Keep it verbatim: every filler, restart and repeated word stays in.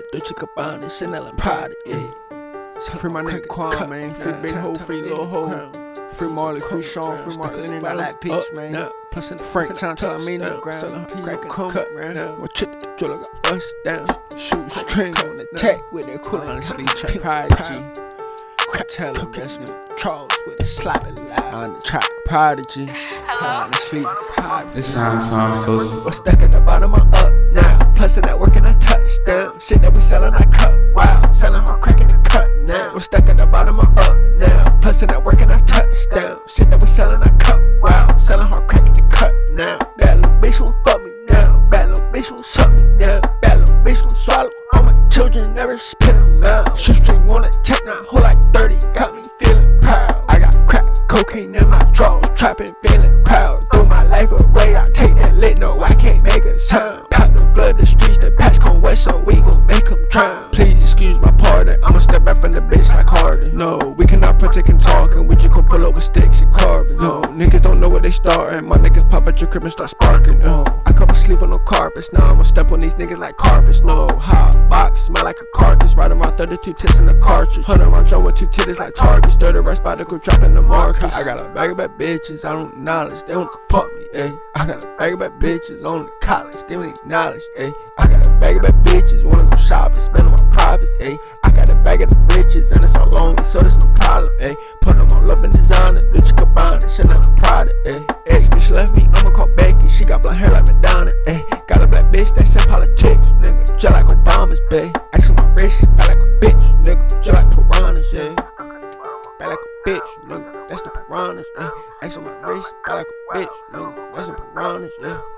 Dolce and Gabbana, Chanel and Prada, yeah. Free my nigga Quan, man. Free Big Ho, free Lil Ho. Free Marley, free Sean, free Mark Lennon, all that bitch, man. Plus in the Frank Town, tell me no ground. Crack Come cut, round. what chip the drill got bust down. Shoot string on the Tech tech with that cool, honestly, trap pink prodigy. Crap Tell him cooking that's me. Charles with a slapping loud. On the trap prodigy. Honestly, prodigy. This sounds so so. We're stuck at the bottom, I'm up now. Plus in that work and I touchdown. Shit that we sellin', I cut wild. Sellin' hard, crackin' the cut now. We're stuck at the bottom, I'm up now. Plus in that work and I touchdown. Shit that we sellin', I cut wild. Sellin' hard, crackin' the cut now. Bad little bitch won't fuck me now. Bad little bitch won't suck me now. Bad little bitch won't swallow all my children, never spit them out. Shoestring on a tech, now whole like thirty, got me feeling proud. I got crack, cocaine in my drawers, trapping, feeling proud. Throw my life away, I take that lit, no, I can't make a sound. Pop the flood, the streets, the past come west, so we gon' make them drown. Please excuse my pardon, I'ma step back from the bitch like Harden. No, we cannot partake in talking, we just gon' pull up with sticks and carbon. No, niggas don't know what they startin', my niggas pop at your crib and start sparking. No, I cover sleep on no carpets, now I'ma step on these niggas like carpets. No, hot box, smell like a carcass, ride around thirty-two tits in the cartridge. Hundred round drum with two titties like targets, stir the rest by the crew dropping the markers. I got a bag of bad bitches, I don't knowledge, they wanna fuck me, ayy. I got a bag of bad bitches on the college, they need knowledge, ayy. I got a bag of bad bitches, wanna go shopping, spend on my profits, ayy. I got a bag of the bitches, and it's all long, so there's no problem, ayy. Put them all up in designer, Dolce and Gabbana, Chanel and Prada, ayy. Ex bitch left me, I'ma call Becky, she got blonde hair like Madonna, ayy. Got a black bitch that said politics, nigga, just like Obama's, bae. Action my wrist, back like a bitch, nigga, just like piranhas, yeah. Back like a bitch, nigga, that's the piranhas, yeah. Action my wrist, back like a bitch, nigga, that's the piranhas, yeah.